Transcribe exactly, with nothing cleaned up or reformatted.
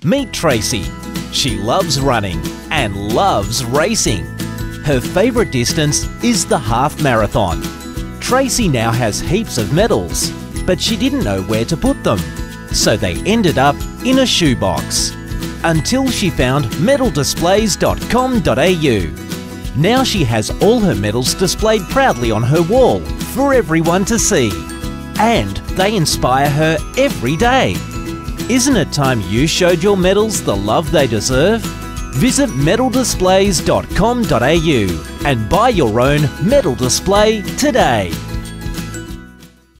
Meet Tracy. She loves running and loves racing. Her favourite distance is the half marathon. Tracy now has heaps of medals, but she didn't know where to put them, so they ended up in a shoebox. Until she found Medal Displays dot com dot A U. Now she has all her medals displayed proudly on her wall for everyone to see. And they inspire her every day. Isn't it time you showed your medals the love they deserve? Visit Medal Displays dot com dot A U and buy your own medal display today.